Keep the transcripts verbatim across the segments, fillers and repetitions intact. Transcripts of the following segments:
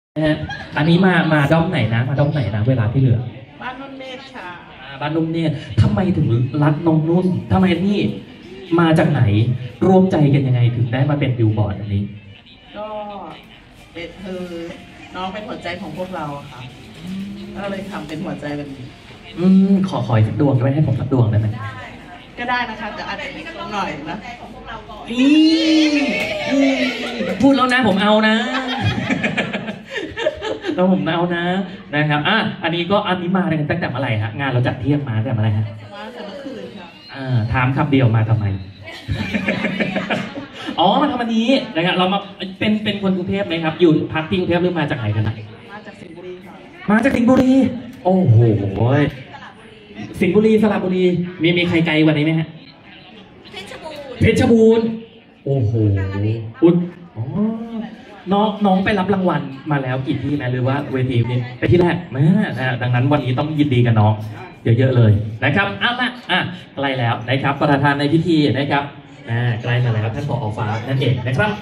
นะฮะอันนี้มามาด้อมไหนนะมาด้อมไหนนะเวลาที่เหลือบ้านนุ่นเนตรค่ะบ้านนุ่นเนตรทำไมถึงรักน้องนุ่นทำไมนี่มาจากไหนร่วมใจกันยังไงถึงได้มาเป็นบิลบอร์ดอันนี้ก็เป็นคือน้องเป็นหัวใจของพวกเราค่ะก็เลยทำเป็นหัวใจแบบนี้อืมขอขออีกสักดวงได้ไหมให้ผมสักดวงได้ไหมก็ได้นะคะแต่อาจจะเล็กหน่อยนะพูดแล้วนะผมเอานะเราผมเอานะนะครับอ่ะอันนี้ก็อันนี้มากันตั้งแต่เมื่อไหร่ฮะงานเราจัดเที่ยงมาตั้งแต่เมื่อไหร่ฮะมาแต่เมื่อคืนค่ะอ่าถามคำเดียวมาทำไมอ๋อมาทำอันนี้นะครับเรามาเป็นเป็นคนกรุงเทพไหมครับอยู่พักที่กรุงเทพหรือมาจากไหนกันนะมาจากสิงห์บุรีค่ะมาจากสิงห์บุรีโอ้โหสิงห์บุรีสระบุรีมีมีใครไกลกว่านี้ไหมฮะเพชรบูรณ์เพชรบูรณ์โอ้โหอุ๊ดอ๋อน้องน้องไปรับรางวัลมาแล้วกี่ที่นะหรือว่าเวทีนี้ไปที่แรกแม่นะดังนั้นวันนี้ต้องยินดีกับน้องเยอะๆเลยนะครับอ้าวมาอ่ะใกล้แล้วนะครับประธานในพิธีนะครับอ่าใกล้มาแล้วท่านผอ.ฟ้านั่นเองนะครับ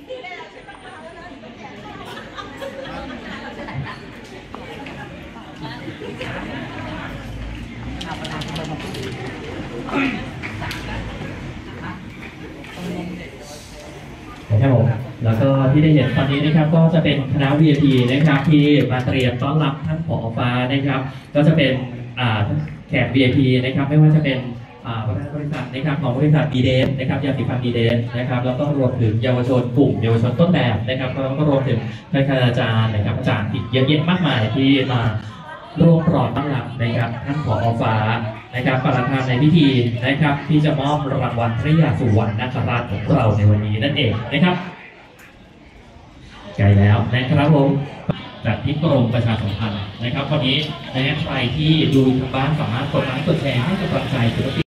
นะครับผมแล้วก็ที่ได้เห็นตอนนี้นะครับก็จะเป็นคณะ วี ไอ พี นะครับที่มาเตรียมต้อนรับท่านผอ.ฟ้านะครับก็จะเป็นแขก วี ไอ พี นะครับไม่ว่าจะเป็นประธานบริษัทนะครับของบริษัท ดี เดน นะครับยาสีฟัน ดี เดน นะครับแล้วก็รวมถึงเยาวชนกลุ่มเยาวชนต้นแบบนะครับแล้วก็รวมถึงท่านอาจารย์นะครับอาจารย์อีกเยอะแยะมากมายที่มาร่วมปลอบต้อนรับนะครับท่านผอ.ฟ้านะครับประธานในพิธีนะครับที่จะมอบรางวัลพระยาสุวรรณนาคราชของเราในวันนี้นั่นเองนะครับใกล้แล้วนะครับผมจากที่กรมประชาสัมพันธ์นะครับวันนี้นะใครที่ดูทางบ้านสามารถกดไลค์กดแชร์ให้กำลังใจศิลปิน